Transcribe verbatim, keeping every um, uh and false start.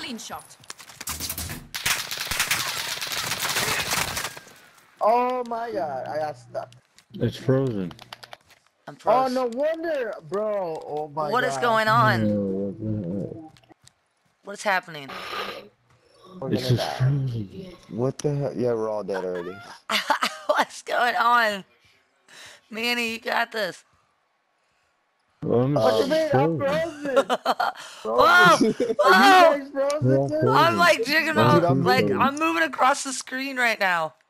screenshot. Oh my god, I got stuck. It's frozen. I'm Oh, frozen. no wonder, bro. Oh my god. What is going on? No, What is happening? We're it's gonna just die. frozen. What the hell? Yeah, we're all dead already. What's going on? Manny, you got this. I'm What you Um, mean? I'm frozen. frozen. Whoa! Frozen. Whoa! Are you guys We're frozen all too? frozen. I'm like jigging I'm off, Dude, I'm like frozen. I'm moving across the screen right now.